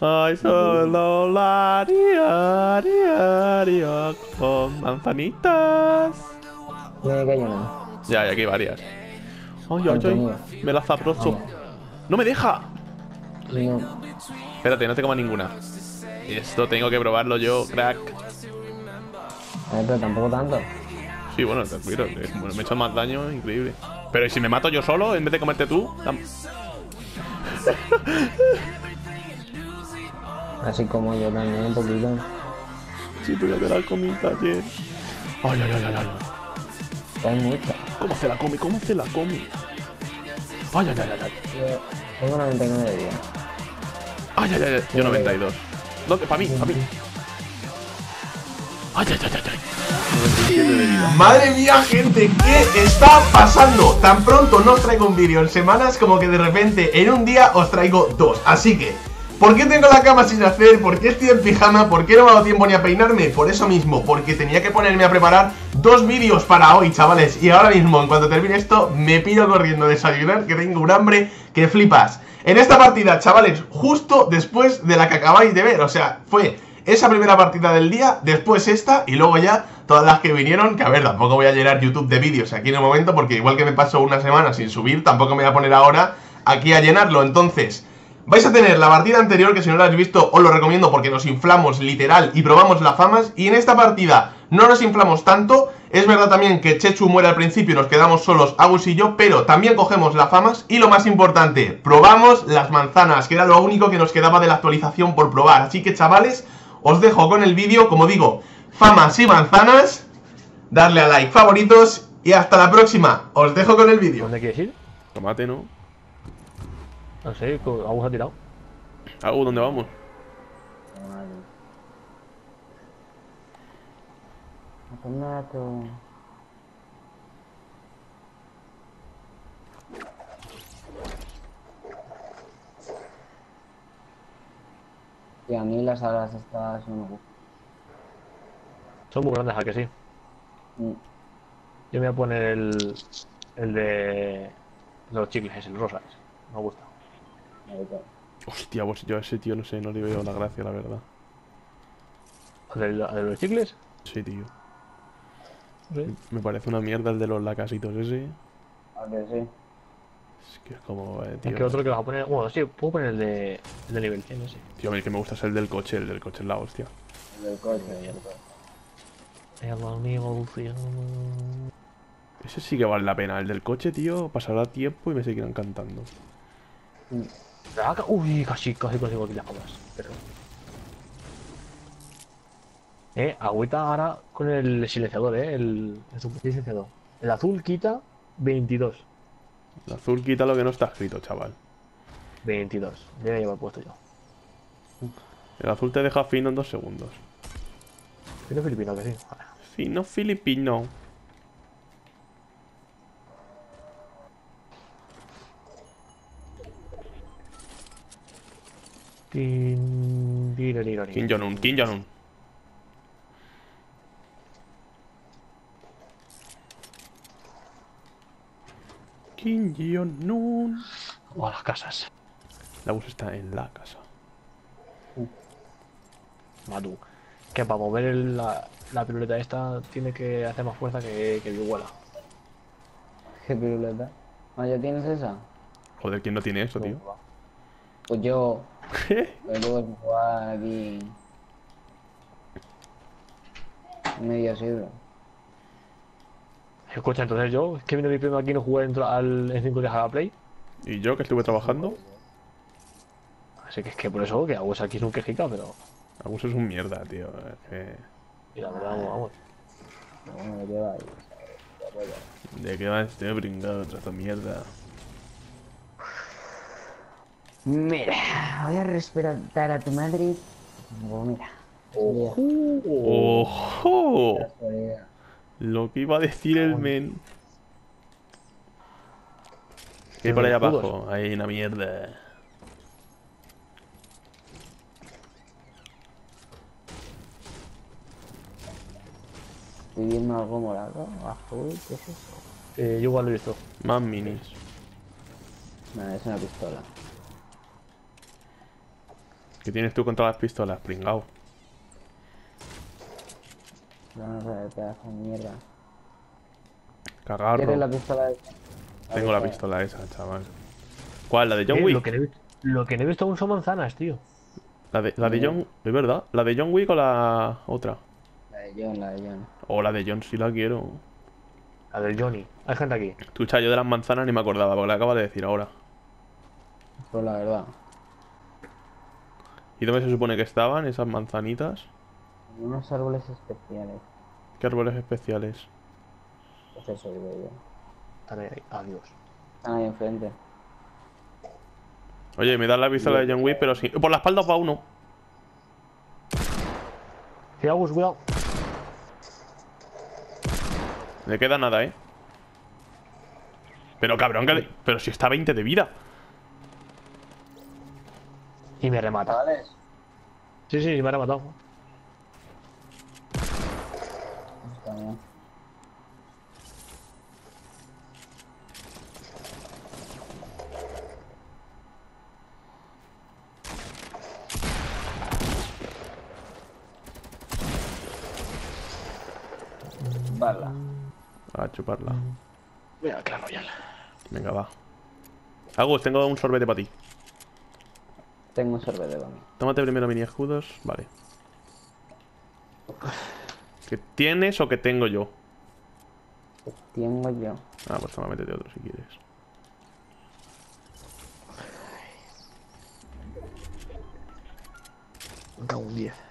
Ay, solo la haría, con manzanitas. Me cayó una. Ya, aquí hay varias. Ay, ay, Antonio. ay. Me las abrocho. Vamos. ¡No me deja! No. Espérate, no te coma ninguna. Esto tengo que probarlo yo, crack. A ver, pero tampoco tanto. Sí, bueno, te admiro. Me he hecho más daño, increíble. Pero ¿y si me mato yo solo en vez de comerte tú? Así como yo también, un poquito. Sí, tú ya te la comiste ayer. Ay, ay, ay, ay, ay. Hay mucha. ¿Cómo se la come? ¿Cómo se la come? Ay, ay, ay, ay, ay. Yo tengo 99 de vida. Ay, ay, ay, ay. Yo 92. ¿Dónde? Para mí, para mí. Ay, ay, ay, ay, ay. 97 de vida. Madre mía, gente, ¿qué está pasando? Tan pronto no os traigo un vídeo en semanas como que de repente en un día os traigo dos. Así que, ¿por qué tengo la cama sin hacer? ¿Por qué estoy en pijama? ¿Por qué no me ha dado tiempo ni a peinarme? Por eso mismo, porque tenía que ponerme a preparar dos vídeos para hoy, chavales. Y ahora mismo, en cuanto termine esto, me pido corriendo a desayunar, que tengo un hambre que flipas. En esta partida, chavales, justo después de la que acabáis de ver, o sea, fue esa primera partida del día, después esta y luego ya todas las que vinieron, que a ver, tampoco voy a llenar YouTube de vídeos aquí en el momento porque igual que me paso una semana sin subir, tampoco me voy a poner ahora aquí a llenarlo. Entonces, vais a tener la partida anterior, que si no la habéis visto os lo recomiendo porque nos inflamos literal y probamos las famas. Y en esta partida no nos inflamos tanto. Es verdad también que Chechu muere al principio y nos quedamos solos Agus y yo, pero también cogemos las famas y lo más importante, probamos las manzanas, que era lo único que nos quedaba de la actualización por probar. Así que, chavales, os dejo con el vídeo, como digo, famas y manzanas. Darle a like, favoritos y hasta la próxima. Os dejo con el vídeo. ¿Dónde quieres ir? Tomate, ¿no? No sé, Agus ha tirado. ¿Dónde vamos? Tomato. Y a mí las alas estas no me gustan. Son muy grandes, ¿a que sí? Mm. Yo me voy a poner el de los chicles, ese, el rosa ese. Me gusta. Hostia, pues yo a ese tío no sé, no le veo la gracia, la verdad. ¿El de los chicles? Sí, tío. Sí. Me parece una mierda el de los lacasitos ese. A ver, sí. Es que es como, Es tío. que otro que vas a poner. Bueno, sí, puedo poner el de nivel 100, ese. Tío, a mí el que me gusta es el del coche es la hostia. El del coche. El nivel 100. Ese sí que vale la pena. El del coche, tío, pasará tiempo y me seguirán cantando. Uy, casi consigo aquí las famas. Pero... agüita ahora con el silenciador, el super silenciador. El azul quita 22. El azul quita lo que no está escrito, chaval. 22. Ya llevo puesto yo. El azul te deja fino en 2 segundos. Fino filipino, que sí. Vale. Fino filipino. Kim Jong-un, Kim Jong-un. Kim Jong-un. O a las casas. La bus está en la casa. Matu. Que para mover la piruleta esta tiene que hacer más fuerza que el iguala. ¿Qué piruleta? Ah, ¿ya tienes esa? Joder, ¿quién no tiene eso, tío? Pues yo. ¿Qué? Pero tengo que jugar aquí. Medio siglo. Escucha, entonces yo, es que vino mi primo aquí y no jugué dentro en 5 días a la Play. ¿Y yo que estuve trabajando? Así que es que por eso que hago aquí es un quejica, pero. Agus es un mierda, tío. Y la verdad, vamos. Bueno, ¿de qué va? ¿De qué va este bringado tras esta mierda? Mira, voy a respetar a tu madre. Oh, mira. ¡Ojo! Lo que iba a decir el men. ¿Qué hay por ahí abajo? Hay una mierda. Estoy viendo algo morado, azul, ¿qué es eso? Yo igual lo he visto. Más minis. No, es una pistola. ¿Qué tienes tú contra las pistolas, pringao? No sé, pedazo de mierda. Cagarro. ¿Quieres la pistola esa? Tengo la pistola esa, chaval. ¿Cuál? ¿La de John Wick? Lo que no he visto aún son manzanas, tío. La de John... ¿Es verdad? ¿La de John Wick o la otra? La de John, la de John. O la de John, si la quiero. La del Johnny. Hay gente aquí. Escucha, yo de las manzanas ni me acordaba, porque la acabas de decir ahora. Pues la verdad. ¿Y dónde se supone que estaban esas manzanitas? Unos árboles especiales. ¿Qué árboles especiales? Pues eso digo yo. Están ahí. Adiós. Están ahí enfrente. Oye, me das la pistola de John Wick, pero sí. Por la espalda os va uno. Sí, Agus, cuidado. Le queda nada, ¿eh? Pero cabrón, pero si está a 20 de vida. Y me remata. ¿Chavales? Sí, sí, me ha rematado. Está bien. Bala. A chuparla. Mira, claro, ya. Venga, va. Agus, tengo un sorbete para ti. Tengo un sorbete para mí. Tómate primero mini escudos. Vale. ¿Que tienes o que tengo yo? Que tengo yo. Ah, pues toma, métete otro si quieres. Me cago un 10.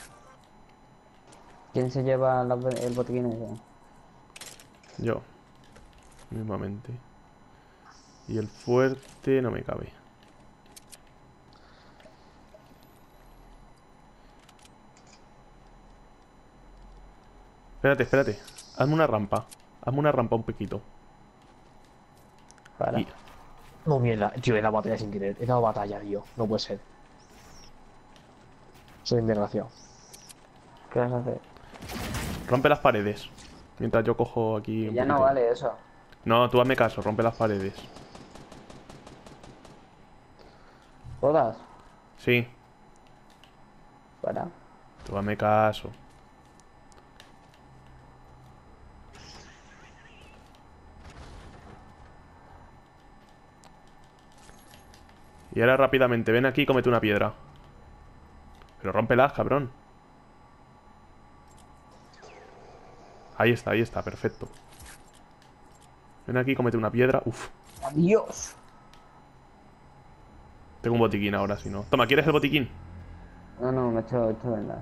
¿Quién se lleva el botiquín ese? Yo. Mismamente. Y el fuerte no me cabe. Espérate, espérate. Hazme una rampa. Hazme una rampa un poquito. Para. Y- No, mierda. Tío, he dado batalla sin querer. He dado batalla, tío. No puede ser. Soy un desgraciado. ¿Qué vas a hacer? Rompe las paredes. Mientras yo cojo aquí un Ya no poquito. vale eso. No, tú hazme caso, rompe las paredes. ¿Todas? Sí, Para. tú hazme caso. Y ahora rápidamente, ven aquí y cómete una piedra. Pero rómpelas, cabrón. Ahí está, perfecto. Ven aquí y cómete una piedra. Uf, ¡Adiós! tengo un botiquín ahora, si no. Toma, ¿quieres el botiquín? No, no, me he hecho vendas.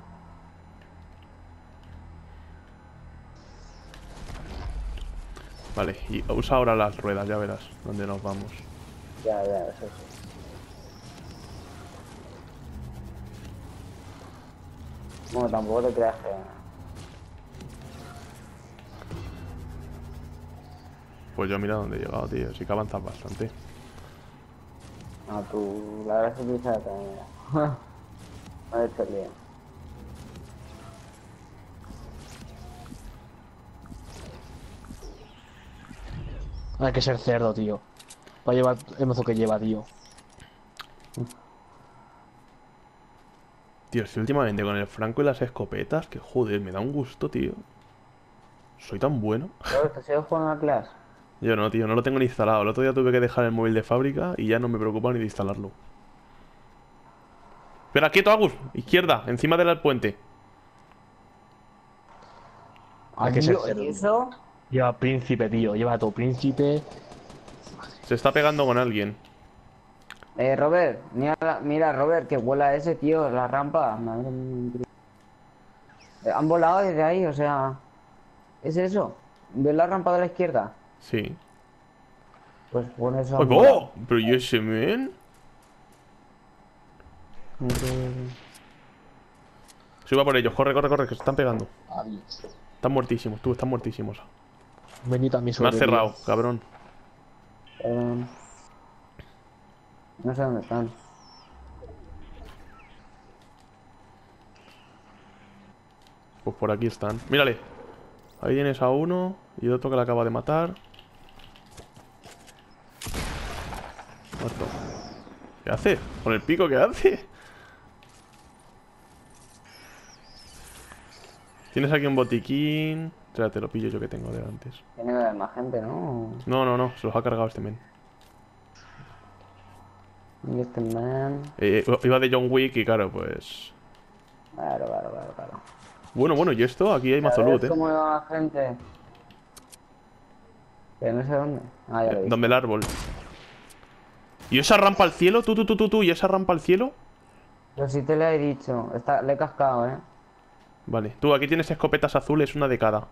Vale, y usa ahora las ruedas, ya verás dónde nos vamos. Ya, eso sí. Bueno, tampoco te creas que... Pues yo mira dónde he llegado, tío. Sí que avanzas bastante. No, tú... La verdad es que tú sabes también. No he hecho el lío. Hay que ser cerdo, tío. Para llevar el mazo que lleva, tío. Tío, si últimamente con el franco y las escopetas, que joder, me da un gusto, tío. Soy tan bueno. Pero te sigo jugando a Clash. Yo no, tío, no lo tengo ni instalado. El otro día tuve que dejar el móvil de fábrica y ya no me preocupa ni de instalarlo. Espera, quieto, Agus. Izquierda, encima del puente. Hay que ser Adiós, cerdo. ¿y eso? Lleva príncipe, tío. Lleva a tu príncipe. Se está pegando con alguien. Robert, mira, Robert, que vuela ese, tío, la rampa. Madre mía, increíble. Han volado desde ahí, o sea... ¿Es eso? ¿Ves la rampa de la izquierda? Sí. Pues pon eso. ¡Ay, oh! ¿Pero y ese men? Suba por ellos, corre, corre, corre, que se están pegando. Adiós. Están muertísimos, tú, están muertísimos. Bendita mi Me suerte. has cerrado, cabrón. No sé dónde están. Pues por aquí están. Mírale. Ahí tienes a uno y otro que le acaba de matar. Muerto. ¿Qué hace? ¿Con el pico qué hace? Tienes aquí un botiquín. Espérate, lo pillo yo que tengo de antes. Tiene que haber más gente, ¿no? No, se los ha cargado este men. Y este man. Iba de John Wick y claro, pues... Claro. Bueno, ¿y esto? Aquí hay mazo A ver loot, cómo va la gente. Que no sé dónde. Ah, ya lo he visto. ¿Dónde el árbol? ¿Y esa rampa al cielo? Tú, ¿y esa rampa al cielo? Pero sí te lo he dicho. Le he cascado, ¿eh? Vale, tú, aquí tienes escopetas azules, una de cada.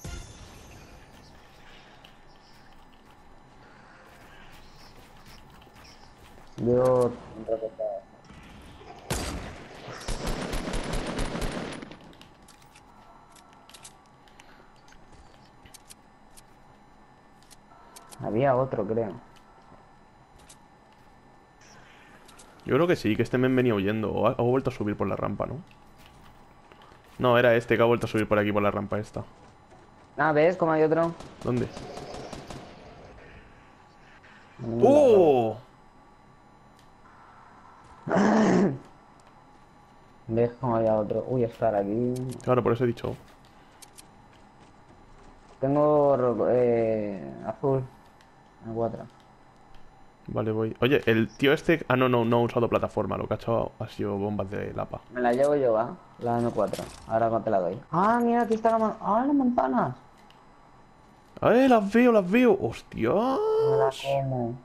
Yo... Había otro, creo. Yo creo que sí, que este men venía huyendo. O ha vuelto a subir por la rampa, ¿no? No, era este que ha vuelto a subir por aquí, por la rampa esta. Ah, ¿ves cómo hay otro? ¿Dónde? ¡Oh! ¿Ves cómo había otro? Uy, estar aquí. Claro, por eso he dicho. Tengo azul. En 4. Vale, voy. Oye, el tío este... Ah, no ha usado plataforma. Lo que ha hecho ha sido bombas de lapa. Me la llevo yo, ¿va? La M4. Ahora no te la doy. Ah, mira, aquí está la ¡Ah, las manzanas! Las veo! ¡Hostia! Me la como.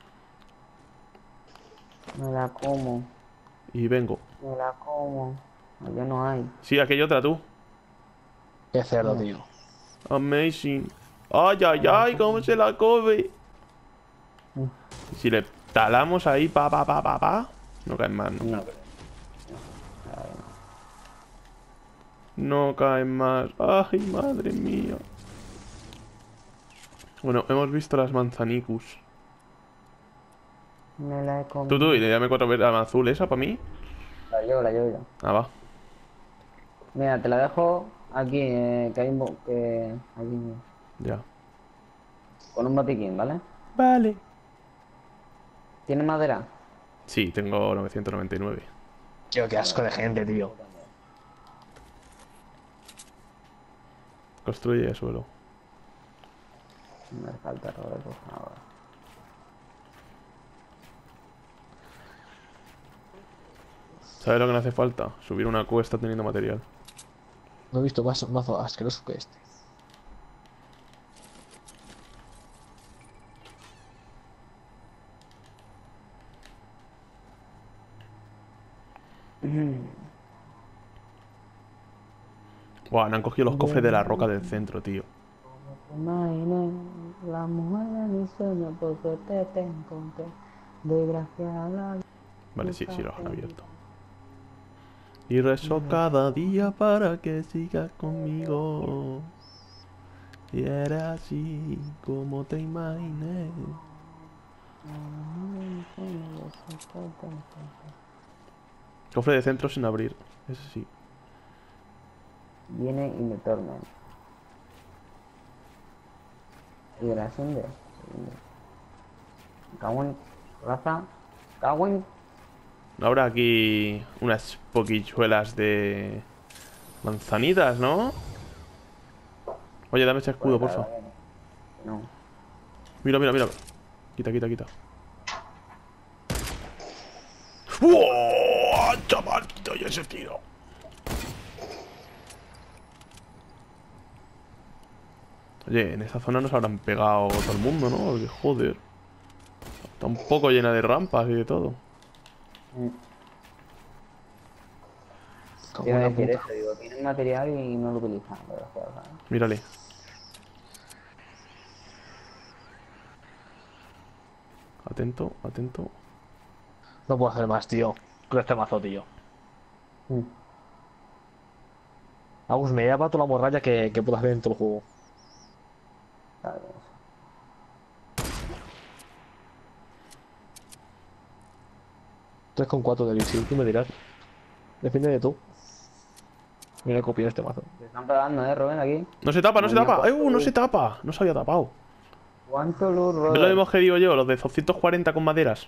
Me la como. Y vengo. Me la como. No, ya no hay. Sí, aquí hay otra, tú. Qué cerdo, tío. Amazing. ¡Ay! ¿Cómo se la come? Y si le talamos ahí, pa. No caen más, ¿no? No, No caen más. ¡Ay, madre mía! Bueno, hemos visto las manzanicus. me la he comido. Tú, y le dame 4 verdes azul, ¿esa para mí? La llevo yo. Ah, va. Mira, te la dejo aquí, que hay que aquí, Ya. con un botiquín, ¿vale? Vale. ¿Tiene madera? Sí, tengo 999. Tío, qué asco de gente, tío. Construye suelo. Me falta robar, por favor. ¿Sabes lo que me hace falta? Subir una cuesta teniendo material. No he visto más mazo asqueroso que este. Buah, me han cogido los cofres de la roca del centro, tío. Imagine la mujer de mis sueños porque te encontré. Desgraciada. Vale, sí, los han abierto. Y rezo cada día para que sigas conmigo. Y era así como te imaginé. Cofre de centro sin abrir. Ese sí. Viene y me torna. Vibración de. Cagüen. Raza. Cagüen. Habrá aquí unas poquichuelas de manzanitas, ¿no? Oye, dame ese escudo, porfa. No. Mira. Quita. ¡Wow! Chaval, quita ya ese tiro. Oye, en esta zona nos habrán pegado todo el mundo, ¿no? Porque, joder. Está un poco llena de rampas y de todo. Como Quiero una decir puta. eso, digo, tienen material y no lo utilizan. ¿Sabes? Mírale. Atento. No puedo hacer más, tío. Con este mazo, tío. Agus, me lleva toda la morralla que puedo hacer en todo el juego. ¿Sabes? 3,4 de elixir, tú me dirás. Depende de tú. Mira, copiar este mazo. Te están pegando, Rubén, aquí. No se tapa. No se tapa. No se había tapado. ¿Cuánto luz, ¿No es lo Robert? mismo que digo yo? Los de 240 con maderas.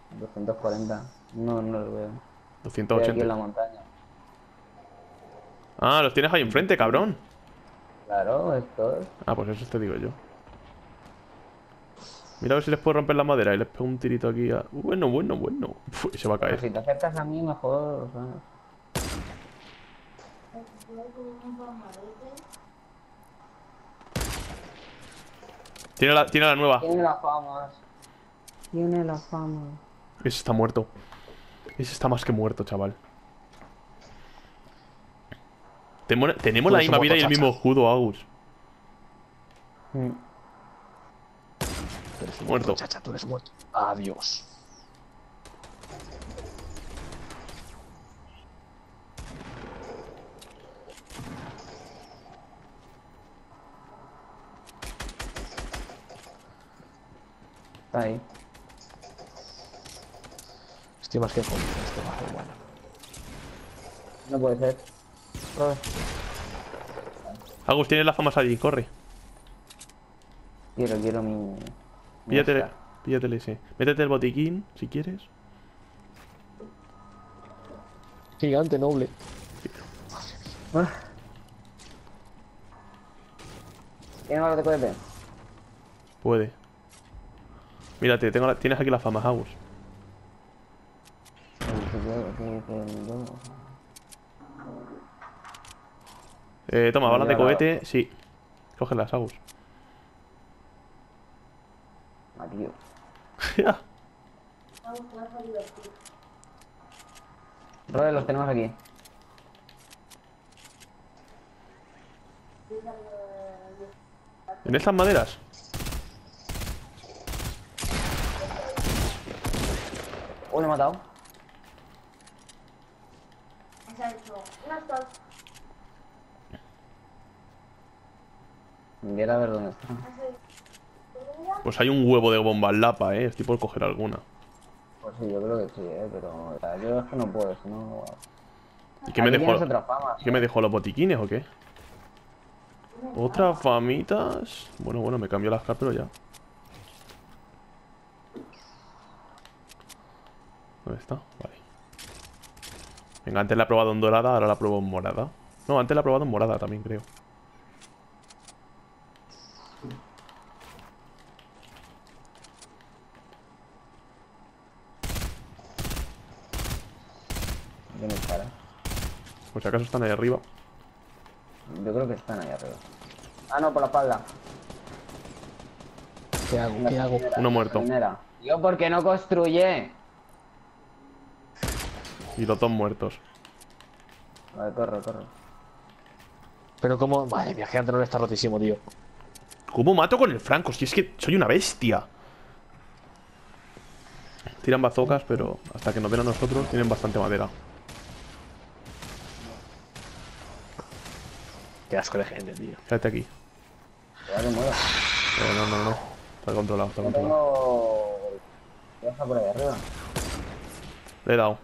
240. No lo veo. Estoy aquí en la 280. montaña. Ah, los tienes ahí enfrente, cabrón. Claro, esto es. Ah, pues eso te digo yo. Mira a ver si les puedo romper la madera y les pego un tirito aquí a... Bueno. Uf, y se va a Pero caer. si te acercas a mí, mejor. ¿Sabes? Tiene la nueva. Tiene la fama. Tiene la fama. Ese está muerto. Ese está más que muerto, chaval. Tenemos la Tú eres misma un vida y el mismo motochacha. escudo, Agus. Mm. Tú eres un Muerto. muerto, chacha, tú eres muerto. Adiós. Está ahí. Estoy más que jodido. Esto va a ser bueno. No puede ser. Robert, Agus, tienes las famas allí, corre. quiero mi. Píllatele, píllatele ese. Métete el botiquín, si quieres. Gigante noble. Ah. ¿Tiene algo de cohete? Puede. Mírate, tienes aquí las famas, Agus. Toma, balas de cohete, sí. Cógelas, Agus. Adiós. Robert, los tenemos aquí. ¿En estas maderas? Oh, lo he matado. Mira a ver dónde está. Pues hay un huevo de bombas lapa, estoy por coger alguna. Pues sí, yo creo que sí, pero o sea, yo es que no puedo, si no. ¿Y qué me Aquí dejó? tienes otra fama. ¿Qué me dejó los botiquines o qué? ¿Otras famitas? Bueno, me cambió las cartas, pero ya. ¿Dónde está? Vale. Venga, antes la he probado en dorada, ahora la pruebo en morada. No, antes la he probado en morada también, creo. ¿Quién dispara? Por si acaso están ahí arriba. Yo creo que están ahí arriba. Ah, no, por la espalda. ¿Qué hago? ¿Qué hago? Uno muerto. Primera. Tío, ¿por qué no construye? Y los dos muertos. Vale, corre. Pero como... Madre mía, gigante noble está rotísimo, tío. ¿Cómo mato con el franco? Si es que soy una bestia. Tiran bazocas, pero hasta que nos ven a nosotros tienen bastante madera. Qué asco de gente, tío. Quédate aquí. Ya que muero. No. Está controlado, está Yo controlado. tengo. ¿Qué pasa por ahí arriba? Le he dado.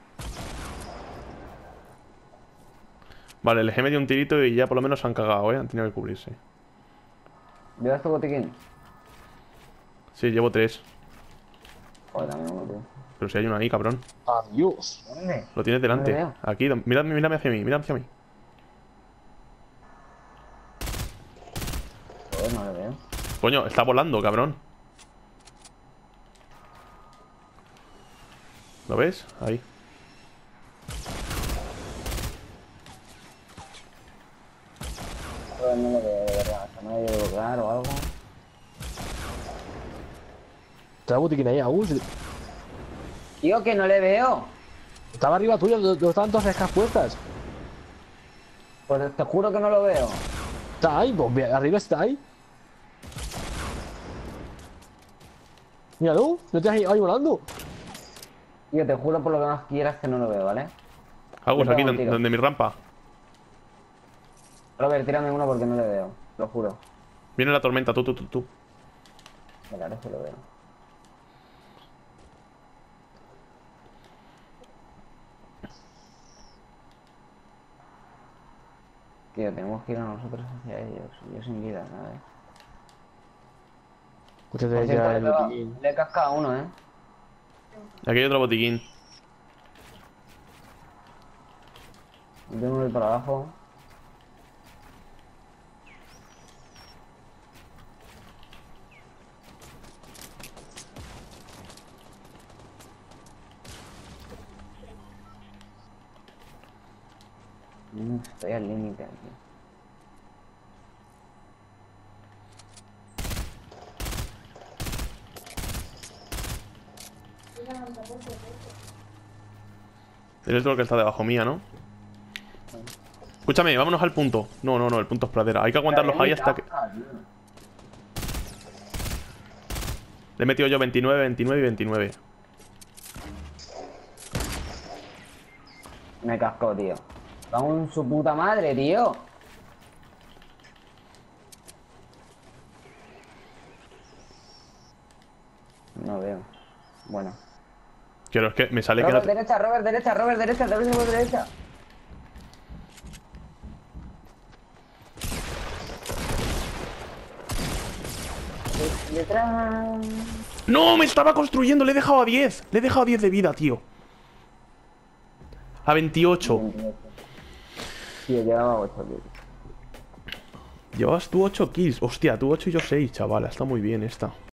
Vale, les he metido un tirito y ya por lo menos se han cagado, Han tenido que cubrirse. ¿Llevas tu botiquín? Sí, llevo 3. Joder, también uno, tío. Pero si hay uno ahí, cabrón. Adiós. ¿Dónde? Lo tienes No delante. le veo. Aquí, mírame hacia mí, mírame hacia mí. Joder, no le veo. Coño, está volando, cabrón. ¿Lo ves? Ahí. Joder, no le veo, de verdad. Se me ha ido bloquear o algo. Te da botiquín ahí, Agus. Tío, que no le veo. Estaba arriba tuyo, ¿dónde estaban todas esas puertas? Pues te juro que no lo veo. Está ahí, pues arriba está ahí. Míralo, no te has ahí volando. Tío, te juro por lo que más quieras que no lo veo, ¿vale? Agus, Yo aquí, pego un tiro. donde mi rampa. Robert, tírame uno porque no le veo. Lo juro. Viene la tormenta, tú. Vale, ahora sí lo veo. Tío, tenemos que ir a nosotros hacia ellos. Yo sin vida, ¿sabes? Escúchate Por ya cierto, el botiquín. le he cascado a uno, ¿eh? Aquí hay otro botiquín. Yo tengo que ir para abajo. Estoy al límite aquí. Eres lo que está debajo mía, ¿no? Escúchame, vámonos al punto. No, no, no, el punto es pradera. Hay que aguantarlos ahí hasta que... Le he metido yo 29, 29 y 29. Me cascó, tío. Vamos en su puta madre, tío. No veo. Bueno. Quiero, es que me sale que no Robert, te... derecha, Robert, derecha, Robert, derecha, Robert, derecha. Detrás. ¡No! ¡Me estaba construyendo! Le he dejado a 10. Le he dejado a 10 de vida, tío. A 28. Tío, llevaba 8 kills. Llevabas tú 8 kills. Hostia, tú 8 y yo 6, chaval. Está muy bien esta.